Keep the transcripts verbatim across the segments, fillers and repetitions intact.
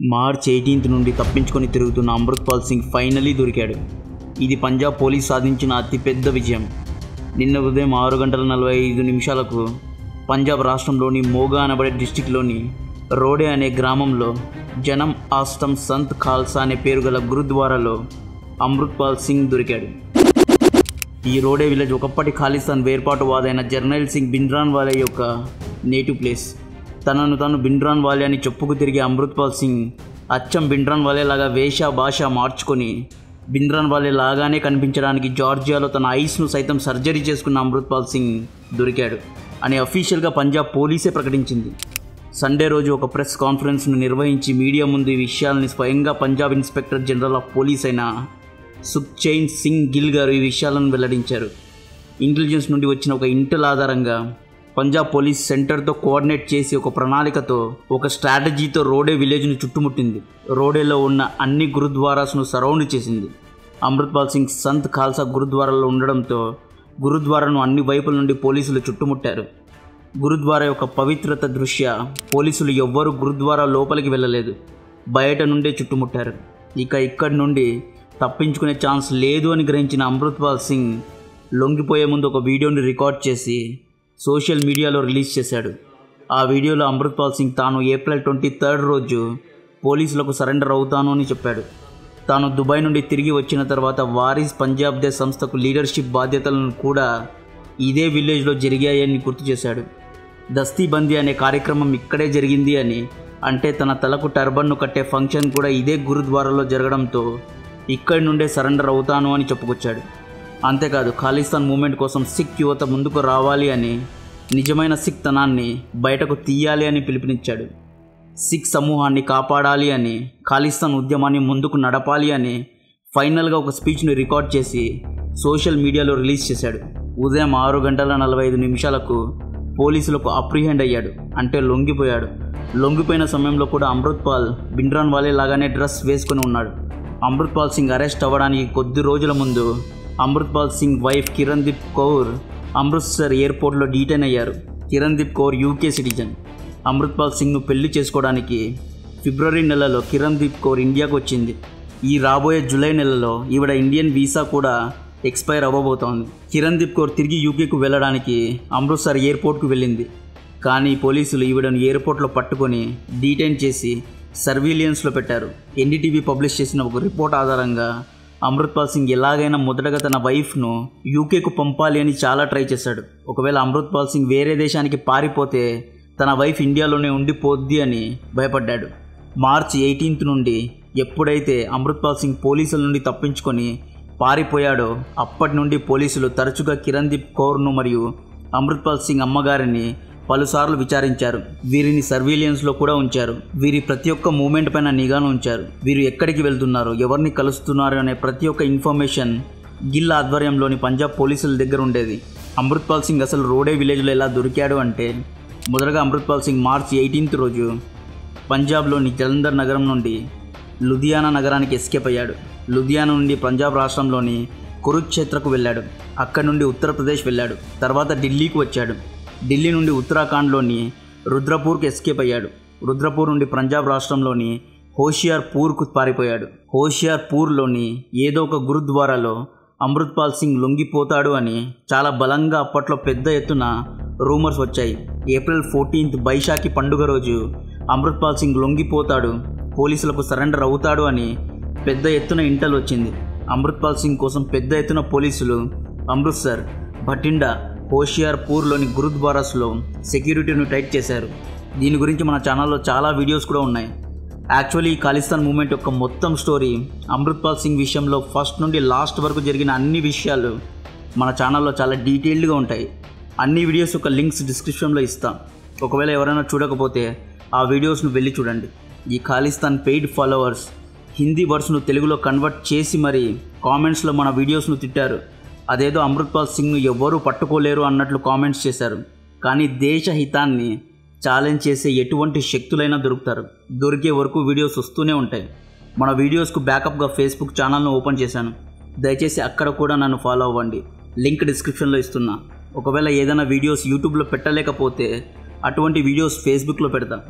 March eighteenth నుండి తప్పించుకొని తిరుగుతున్న అమృత్పాల్ సింగ్ ఫైనలీ దొరికాడు. ఇది పంజాబ్ పోలీస్ సాధించిన అతిపెద్ద విజయం. నిన్న ఉదయం ఆరు గంటల నలభై ఐదు నిమిషాలకు పంజాబ్ రాష్ట్రంలోని మోగా అనబడే డిస్టిక్లోని రోడే అనే గ్రామంలో జనం ఆస్టమ్ సంత్ ఖాల్సా అనే పేరు గల గురుద్వారాలో అమృత్పాల్ సింగ్ దొరికాడు. ఈ రోడే విలేజ్ ఒకప్పటి ఖాళిస్తాన్ వేర్పాటువాదైన జర్నైల్ సింగ్ భిండ్రాన్వాలే యొక్క నేటివ్ ప్లేస్. తనను తాను భిండ్రాన్వాలే అని చెప్పుకు తిరిగే అమృత్పాల్ సింగ్ అచ్చం భిండ్రాన్వాలే లాగా వేష భాష మార్చుకొని భిండ్రాన్వాలే లాగానే కనిపించడానికి జార్జియాలో తన ఐస్ను సైతం సర్జరీ చేసుకున్న అమృత్పాల్ సింగ్ దొరికాడు అని అఫీషియల్గా పంజాబ్ పోలీసే ప్రకటించింది. సండే రోజు ఒక ప్రెస్ కాన్ఫరెన్స్ను నిర్వహించి మీడియా ముందు ఈ విషయాలని స్వయంగా Punjab inspector general of police అయిన సుఖ్చైన్ సింగ్ గిల్ గారు ఈ విషయాలను వెల్లడించారు. ఇంటెలిజెన్స్ నుండి వచ్చిన ఒక ఇంటెల్ ఆధారంగా పంజాబ్ పోలీస్ సెంటర్తో కోఆర్డినేట్ చేసి ఒక ప్రణాళికతో ఒక స్ట్రాటజీతో రోడే విలేజ్ను చుట్టుముట్టింది. రోడేలో ఉన్న అన్ని గురుద్వారాస్ను సరౌండ్ చేసింది. అమృత్పాల్ సింగ్ సంత్ ఖాల్సా గురుద్వారాలో ఉండడంతో గురుద్వారాను అన్ని వైపుల నుండి పోలీసులు చుట్టుముట్టారు. గురుద్వారా యొక్క పవిత్రత దృష్ట్యా పోలీసులు ఎవ్వరూ గురుద్వారా లోపలికి వెళ్ళలేదు, బయట నుండే చుట్టుముట్టారు. ఇక ఇక్కడి నుండి తప్పించుకునే ఛాన్స్ లేదు అని గ్రహించిన అమృత్పాల్ సింగ్ లొంగిపోయే ముందు ఒక వీడియోని రికార్డ్ చేసి సోషల్ మీడియాలో రిలీజ్ చేశాడు. ఆ వీడియోలో అమృత్పాల్ సింగ్ తాను ఏప్రిల్ ట్వంటీ థర్డ్ రోజు పోలీసులకు సరెండర్ అవుతాను అని చెప్పాడు. తాను దుబాయ్ నుండి తిరిగి వచ్చిన తర్వాత వారీస్ పంజాబ్ దే సంస్థకు లీడర్షిప్ బాధ్యతలను కూడా ఇదే విలేజ్లో జరిగాయని గుర్తు చేశాడు. దస్తీబందీ అనే కార్యక్రమం ఇక్కడే జరిగింది అని, అంటే తన తలకు టర్బన్ను కట్టే ఫంక్షన్ కూడా ఇదే గురుద్వారాలో జరగడంతో ఇక్కడి నుండే సరెండర్ అవుతాను అని చెప్పుకొచ్చాడు. అంతేకాదు ఖాళిస్తాన్ మూమెంట్ కోసం సిక్ యువత ముందుకు రావాలి అని, నిజమైన సిక్ తనాన్ని బయటకు తీయాలి అని పిలుపునిచ్చాడు. సిక్ సమూహాన్ని కాపాడాలి అని, ఖాళిస్తాన్ ఉద్యమాన్ని ముందుకు నడపాలి అని ఫైనల్గా ఒక స్పీచ్ను రికార్డ్ చేసి సోషల్ మీడియాలో రిలీజ్ చేశాడు. ఉదయం ఆరు గంటల నలభై ఐదు నిమిషాలకు పోలీసులకు అప్రిహెండ్ అయ్యాడు, అంటే లొంగిపోయాడు. లొంగిపోయిన సమయంలో కూడా అమృత్పాల్ భిండ్రాన్వాలే లాగానే డ్రెస్ వేసుకుని ఉన్నాడు. అమృత్పాల్ సింగ్ అరెస్ట్ అవ్వడానికి కొద్ది రోజుల ముందు అమృత్పాల్ సింగ్ వైఫ్ కిరణ్దీప్ కౌర్ అమృత్సర్ ఎయిర్పోర్ట్లో డీటైన్ అయ్యారు. Kirandeep Kaur UK citizen. అమృత్పాల్ సింగ్ను పెళ్లి చేసుకోవడానికి ఫిబ్రవరి నెలలో కిరణ్దీప్ కౌర్ ఇండియాకు వచ్చింది. ఈ రాబోయే జూలై నెలలో ఈవిడ ఇండియన్ వీసా కూడా ఎక్స్పైర్ అవ్వబోతోంది. కిరణ్దీప్ కౌర్ తిరిగి యూకేకు వెళ్ళడానికి అమృత్సర్ ఎయిర్పోర్ట్కు వెళ్ళింది. కానీ పోలీసులు ఈవిడను ఎయిర్పోర్ట్లో పట్టుకొని డీటైన్ చేసి సర్వీలియన్స్లో పెట్టారు. ఎన్డీటీవీ పబ్లిష్ చేసిన ఒక రిపోర్ట్ ఆధారంగా అమృత్పాల్ సింగ్ ఎలాగైనా మొదటగా తన వైఫ్ను యూకేకు పంపాలి అని చాలా ట్రై చేశాడు. ఒకవేళ అమృత్పాల్ సింగ్ వేరే దేశానికి పారిపోతే తన వైఫ్ ఇండియాలోనే ఉండిపోద్ది అని భయపడ్డాడు. మార్చ్ ఎయిటీన్త్ నుండి ఎప్పుడైతే అమృత్పాల్ సింగ్ పోలీసుల నుండి తప్పించుకొని పారిపోయాడో అప్పటి నుండి పోలీసులు తరచుగా కిరణ్దీప్ కౌర్ను మరియు అమృత్పాల్ సింగ్ అమ్మగారిని పలుసార్లు విచారించారు. వీరిని సర్వీలియన్స్లో కూడా ఉంచారు. వీరి ప్రతి ఒక్క మూమెంట్ పైన నిఘాను ఉంచారు. వీరు ఎక్కడికి వెళ్తున్నారు, ఎవరిని కలుస్తున్నారు అనే ప్రతి ఒక్క ఇన్ఫర్మేషన్ గిల్ ఆధ్వర్యంలోని పంజాబ్ పోలీసుల దగ్గర ఉండేది. అమృత్పాల్ సింగ్ అసలు రోడే విలేజ్లో ఎలా దొరికాడు అంటే, మొదటగా అమృత్పాల్ సింగ్ మార్చ్ ఎయిటీన్త్ రోజు పంజాబ్లోని జలంధర్ నగరం నుండి లుధియానా నగరానికి ఎస్కేప్ అయ్యాడు. లుధియానా నుండి పంజాబ్ రాష్ట్రంలోని కురుక్షేత్రకు వెళ్ళాడు. అక్కడి నుండి ఉత్తరప్రదేశ్ వెళ్ళాడు. తర్వాత ఢిల్లీకి వచ్చాడు. ఢిల్లీ నుండి ఉత్తరాఖండ్లోని రుద్రపూర్కు ఎస్కేప్ అయ్యాడు. రుద్రపూర్ నుండి పంజాబ్ రాష్ట్రంలోని హోషియార్పూర్కు పారిపోయాడు. హోషియార్పూర్లోని ఏదో ఒక గురుద్వారాలో అమృత్పాల్ సింగ్ లొంగిపోతాడు అని చాలా బలంగా అప్పట్లో పెద్ద ఎత్తున రూమర్స్ వచ్చాయి. ఏప్రిల్ ఫోర్టీన్త్ బైశాఖి పండుగ రోజు అమృత్పాల్ సింగ్ లొంగిపోతాడు, పోలీసులకు సరెండర్ అవుతాడు అని పెద్ద ఎత్తున ఇంటెల్ వచ్చింది. అమృత్పాల్ సింగ్ కోసం పెద్ద ఎత్తున పోలీసులు అమృత్సర్, భటిండా, హోషియార్పూర్లోని గురుద్వారాస్లో సెక్యూరిటీని టైట్ చేశారు. దీని గురించి మన ఛానల్లో చాలా వీడియోస్ కూడా ఉన్నాయి. యాక్చువల్లీ ఈ ఖాళిస్తాన్ మూమెంట్ యొక్క మొత్తం స్టోరీ అమృత్పాల్ సింగ్ విషయంలో ఫస్ట్ నుండి లాస్ట్ వరకు జరిగిన అన్ని విషయాలు మన ఛానల్లో చాలా డీటెయిల్డ్గా ఉంటాయి. అన్ని వీడియోస్ యొక్క లింక్స్ డిస్క్రిప్షన్లో ఇస్తాం. ఒకవేళ ఎవరైనా చూడకపోతే ఆ వీడియోస్ను వెళ్ళి చూడండి. ఈ ఖాళిస్తాన్ పెయిడ్ ఫాలోవర్స్ హిందీ వర్డ్స్ను తెలుగులో కన్వర్ట్ చేసి మరి కామెంట్స్లో మన వీడియోస్ను తిట్టారు. అదేదో అమృత్పాల్ సింగ్ను ఎవ్వరూ పట్టుకోలేరు అన్నట్లు కామెంట్స్ చేశారు. కానీ దేశ హితాన్ని ఛాలెంజ్ చేసే ఎటువంటి శక్తులైనా దొరుకుతారు. దొరికే వరకు వీడియోస్ వస్తూనే ఉంటాయి. మన వీడియోస్కు బ్యాకప్గా ఫేస్బుక్ ఛానల్ను ఓపెన్ చేశాను. దయచేసి అక్కడ కూడా నన్ను ఫాలో అవ్వండి. లింక్ డిస్క్రిప్షన్లో ఇస్తున్నా. ఒకవేళ ఏదైనా వీడియోస్ యూట్యూబ్లో పెట్టలేకపోతే అటువంటి వీడియోస్ ఫేస్బుక్లో పెడతా.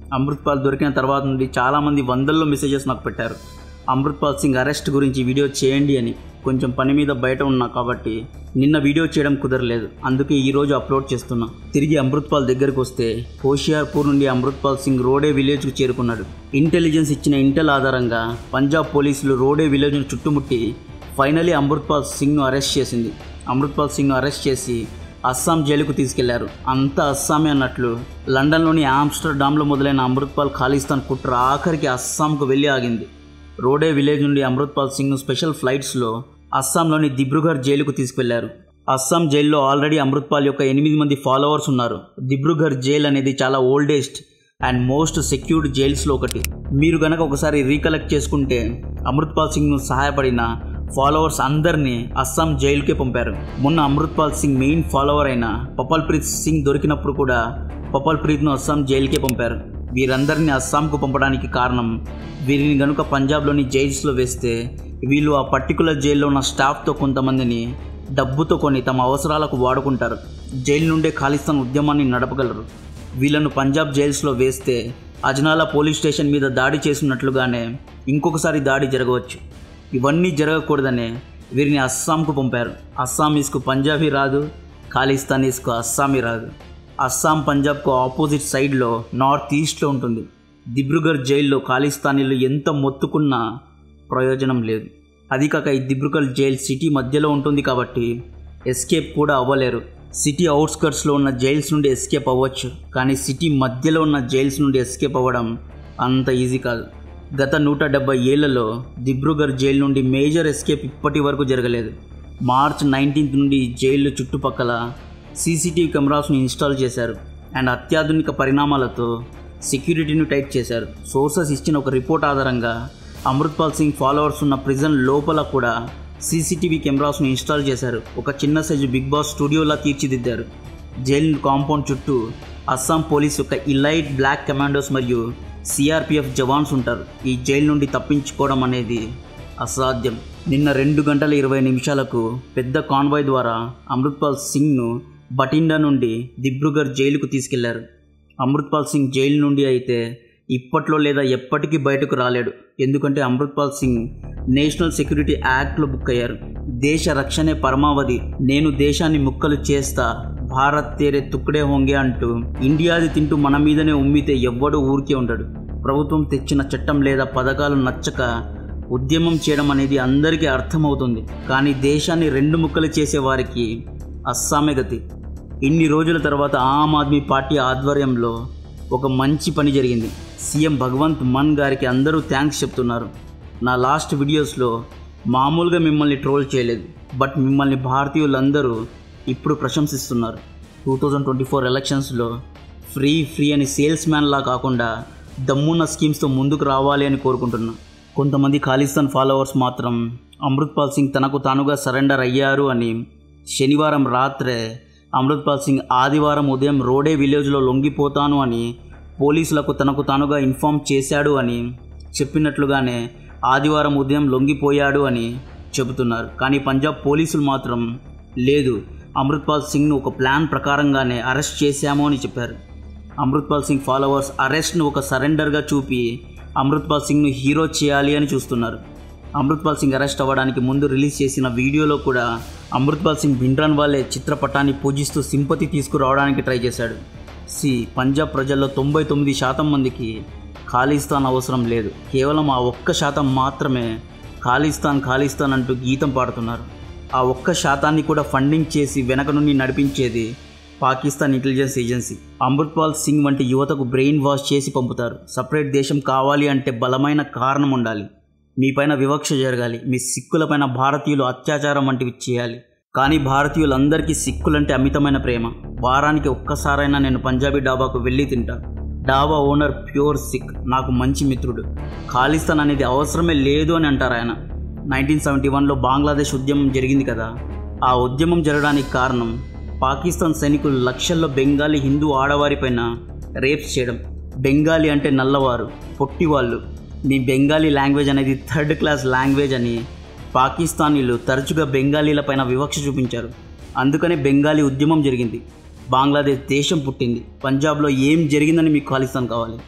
అమృత్పాల్ దొరికిన తర్వాత నుండి చాలామంది వందల్లో మెసేజెస్ నాకు పెట్టారు, అమృత్పాల్ సింగ్ అరెస్ట్ గురించి వీడియో చేయండి అని. కొంచెం పని మీద బయట ఉన్నా కాబట్టి నిన్న వీడియో చేయడం కుదరలేదు, అందుకే ఈరోజు అప్లోడ్ చేస్తున్నా. తిరిగి అమృత్పాల్ దగ్గరకు వస్తే హోషియార్పూర్ నుండి అమృత్పాల్ సింగ్ రోడే విలేజ్కు చేరుకున్నాడు. ఇంటెలిజెన్స్ ఇచ్చిన ఇంటెల్ ఆధారంగా పంజాబ్ పోలీసులు రోడే విలేజ్ను చుట్టుముట్టి ఫైనలీ అమృత్పాల్ సింగ్ను అరెస్ట్ చేసింది. అమృత్పాల్ సింగ్ను అరెస్ట్ చేసి అస్సాం జైలుకు తీసుకెళ్లారు. అంతా అస్సామే అన్నట్లు లండన్లోని ఆమ్స్టర్డామ్లో మొదలైన అమృత్పాల్ ఖాళిస్తాన్ కుట్ర ఆఖరికి అస్సాంకు వెళ్ళి ఆగింది. రోడే విలేజ్ నుండి అమృత్పాల్ సింగ్ను స్పెషల్ ఫ్లైట్స్లో అస్సాంలోని దిబ్రుగఢ్ జైలుకు తీసుకెళ్లారు. అస్సాం జైల్లో ఆల్రెడీ అమృత్పాల్ యొక్క ఎనిమిది మంది ఫాలోవర్స్ ఉన్నారు. దిబ్రుగఢ్ జైల్ అనేది చాలా ఓల్డెస్ట్ అండ్ మోస్ట్ సెక్యూర్డ్ జైల్స్లో ఒకటి. మీరు గనక ఒకసారి రీకలెక్ట్ చేసుకుంటే అమృత్పాల్ సింగ్ను సహాయపడిన ఫాలోవర్స్ అందరినీ అస్సాం జైలుకే పంపారు. మొన్న అమృత్పాల్ సింగ్ మెయిన్ ఫాలోవర్ అయిన పపల్ ప్రీత్ సింగ్ దొరికినప్పుడు కూడా పపల్ ప్రీత్ను అస్సాం జైలుకే పంపారు. వీరందరినీ అస్సాంకు పంపడానికి కారణం, వీరిని గనుక పంజాబ్లోని జైల్స్లో వేస్తే వీళ్ళు ఆ పర్టికులర్ జైల్లో ఉన్న స్టాఫ్తో కొంతమందిని డబ్బుతో కొని తమ అవసరాలకు వాడుకుంటారు. జైలు నుండే ఖాళిస్తాన్ ఉద్యమాన్ని నడపగలరు. వీళ్ళను పంజాబ్ జైల్స్లో వేస్తే అజ్నాలా పోలీస్ స్టేషన్ మీద దాడి చేసినట్లుగానే ఇంకొకసారి దాడి జరగవచ్చు. ఇవన్నీ జరగకూడదనే వీరిని అస్సాంకు పంపారు. అస్సామీస్కు పంజాబీ రాదు, ఖాళిస్తానీస్కు అస్సామీ రాదు. అస్సాం పంజాబ్కు ఆపోజిట్ సైడ్లో నార్త్ ఈస్ట్లో ఉంటుంది. దిబ్రుగఢ్ జైల్లో ఖాళిస్తానీలు ఎంత మొత్తుకున్నా ప్రయోజనం లేదు. అది కాక ఈ దిబ్రుగఢ్ జైల్ సిటీ మధ్యలో ఉంటుంది కాబట్టి ఎస్కేప్ కూడా అవ్వలేరు. సిటీ అవుట్స్కర్ట్స్లో ఉన్న జైల్స్ నుండి ఎస్కేప్ అవ్వచ్చు, కానీ సిటీ మధ్యలో ఉన్న జైల్స్ నుండి ఎస్కేప్ అవ్వడం అంత ఈజీ కాదు. గత నూట డెబ్బై ఏళ్లలో దిబ్రుగఢ్ జైలు నుండి మేజర్ ఎస్కేప్ ఇప్పటి వరకు జరగలేదు. మార్చ్ నైన్టీన్త్ నుండి జైలు చుట్టుపక్కల సీసీటీవీ కెమెరాస్ను ఇన్స్టాల్ చేశారు అండ్ అత్యాధునిక పరిణామాలతో సెక్యూరిటీని టైట్ చేశారు. సోర్సెస్ ఇచ్చిన ఒక రిపోర్ట్ ఆధారంగా అమృత్పాల్ సింగ్ ఫాలోవర్స్ ఉన్న ప్రిజన్ లోపల కూడా సీసీటీవీ కెమెరాస్ను ఇన్స్టాల్ చేశారు. ఒక చిన్న సైజు బిగ్ బాస్ స్టూడియోలా తీర్చిదిద్దారు. జైలు కాంపౌండ్ చుట్టూ అస్సాం పోలీస్ యొక్క ఇలైట్ బ్లాక్ కమాండోస్ మరియు సిఆర్పిఎఫ్ జవాన్స్ ఉంటారు. ఈ జైలు నుండి తప్పించుకోవడం అనేది అసాధ్యం. నిన్న రెండు గంటల ఇరవై నిమిషాలకు పెద్ద కాన్వాయ్ ద్వారా అమృత్పాల్ సింగ్ను బటిండా నుండి దిబ్రుగఢ్ జైలుకు తీసుకెళ్లారు. అమృత్పాల్ సింగ్ జైలు నుండి అయితే ఇప్పట్లో లేదా ఎప్పటికీ బయటకు రాలేడు. ఎందుకంటే అమృత్పాల్ సింగ్ నేషనల్ సెక్యూరిటీ యాక్ట్లో బుక్ అయ్యారు. దేశ రక్షణే పరమావధి, నేను దేశాన్ని ముక్కలు చేస్తా, భారత్ తేరే తుక్కడే హోంగే అంటూ ఇండియాది తింటూ మన మీదనే ఉమ్మితే ఎవ్వడూ ఊరికే ఉండడు. ప్రభుత్వం తెచ్చిన చట్టం లేదా పథకాలు నచ్చక ఉద్యమం చేయడం అనేది అందరికీ అర్థమవుతుంది, కానీ దేశాన్ని రెండు ముక్కలు చేసే వారికి అస్సామే గతి. ఇన్ని రోజుల తర్వాత ఆమ్ ఆద్మీ పార్టీ ఆధ్వర్యంలో ఒక మంచి పని జరిగింది. సీఎం భగవంత్ మాన్ గారికి అందరూ థ్యాంక్స్ చెప్తున్నారు. నా లాస్ట్ వీడియోస్లో మామూలుగా మిమ్మల్ని ట్రోల్ చేయలేదు, బట్ మిమ్మల్ని భారతీయులందరూ ఇప్పుడు ప్రశంసిస్తున్నారు. టూ థౌజండ్ ట్వంటీ ఫోర్ ఎలక్షన్స్లో ఫ్రీ ఫ్రీ అని సేల్స్ మ్యాన్లా కాకుండా దమ్మున్న స్కీమ్స్తో ముందుకు రావాలి అని కోరుకుంటున్నా. కొంతమంది ఖాళిస్తాన్ ఫాలోవర్స్ మాత్రం అమృత్పాల్ సింగ్ తనకు తానుగా సరెండర్ అయ్యారు అని, శనివారం రాత్రే అమృత్పాల్ సింగ్ ఆదివారం ఉదయం రోడే విలేజ్లో లొంగిపోతాను అని పోలీసులకు తనకు తానుగా ఇన్ఫామ్ చేశాడు అని చెప్పినట్లుగానే ఆదివారం ఉదయం లొంగిపోయాడు అని చెబుతున్నారు. కానీ పంజాబ్ పోలీసులు మాత్రం లేదు, అమృత్పాల్ సింగ్ను ఒక ప్లాన్ ప్రకారంగానే అరెస్ట్ చేశాము అని చెప్పారు. అమృత్పాల్ సింగ్ ఫాలోవర్స్ అరెస్ట్ను ఒక సరెండర్గా చూపి అమృత్పాల్ సింగ్ను హీరో చేయాలి అని చూస్తున్నారు. అమృత్పాల్ సింగ్ అరెస్ట్ అవ్వడానికి ముందు రిలీజ్ చేసిన వీడియోలో కూడా అమృత్పాల్ సింగ్ భిండ్రాన్ వాళ్ళే చిత్రపటాన్ని పూజిస్తూ సింపతి తీసుకురావడానికి ట్రై చేశాడు. సి పంజాబ్ ప్రజల్లో తొంభై తొమ్మిది శాతం మందికి ఖాళిస్తాన్ అవసరం లేదు, కేవలం ఆ ఒక్క శాతం మాత్రమే ఖాళిస్తాన్ ఖాళిస్తాన్ అంటూ గీతం పాడుతున్నారు. ఆ ఒక్క శాతాన్ని కూడా ఫండింగ్ చేసి వెనక నుండి నడిపించేది పాకిస్తాన్ ఇంటెలిజెన్స్ ఏజెన్సీ. అమృత్పాల్ సింగ్ వంటి యువతకు బ్రెయిన్ వాష్ చేసి పంపుతారు. సపరేట్ దేశం కావాలి అంటే బలమైన కారణం ఉండాలి, మీపైన వివక్ష జరగాలి, మీ సిక్కులపైన భారతీయులు అత్యాచారం వంటివి చేయాలి. కానీ భారతీయులందరికీ సిక్కులంటే అమితమైన ప్రేమ. వారానికి ఒక్కసారైనా నేను పంజాబీ డాబాకు వెళ్ళి తింటా. డాబా ఓనర్ ప్యూర్ సిక్, నాకు మంచి మిత్రుడు. ఖాళిస్తాన్ అనేది అవసరమే లేదు అని అంటారు ఆయన. నైన్టీన్ సెవెంటీ వన్లో బంగ్లాదేశ్ ఉద్యమం జరిగింది కదా, ఆ ఉద్యమం జరగడానికి కారణం పాకిస్తాన్ సైనికులు లక్షల్లో బెంగాలీ హిందూ ఆడవారిపైన రేప్స్ చేయడం. బెంగాలీ అంటే నల్లవారు, పొట్టివాళ్ళు, మీ బెంగాలీ లాంగ్వేజ్ అనేది థర్డ్ క్లాస్ లాంగ్వేజ్ అని పాకిస్తానీలు తరచుగా బెంగాలీలపైన వివక్ష చూపించారు. అందుకనే బెంగాలీ ఉద్యమం జరిగింది, బంగ్లాదేశ్ దేశం పుట్టింది. పంజాబ్లో ఏం జరిగిందని మీకు ఖాళిస్తాన్ కావాలి?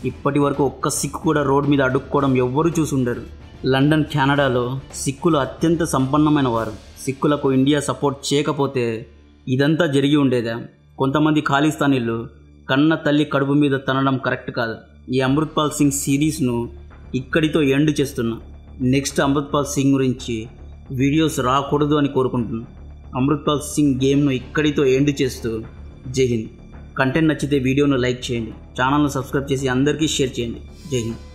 ఇప్పటి వరకు ఒక్క సిక్కు కూడా రోడ్ మీద అడుక్కోవడం ఎవ్వరూ చూసుండరు. లండన్, కెనడాలో సిక్కులు అత్యంత సంపన్నమైన వారు. సిక్కులకు ఇండియా సపోర్ట్ చేయకపోతే ఇదంతా జరిగి ఉండేదా? కొంతమంది ఖాళీస్థానీలు కన్న తల్లి కడుపు మీద తనడం కరెక్ట్ కాదు. ఈ అమృత్పాల్ సింగ్ సిరీస్ను ఇక్కడితో ఎండ్ చేస్తున్నా. నెక్స్ట్ అమృత్పాల్ సింగ్ గురించి వీడియోస్ రాకూడదు అని కోరుకుంటున్నాను. అమృత్పాల్ సింగ్ గేమ్ను ఇక్కడితో ఎండ్ చేస్తూ జై హింద్. కంటెంట్ నచ్చితే వీడియోను లైక్ చేయండి, ఛానల్ను సబ్స్క్రైబ్ చేసి అందరికీ షేర్ చేయండి. జై హింద్.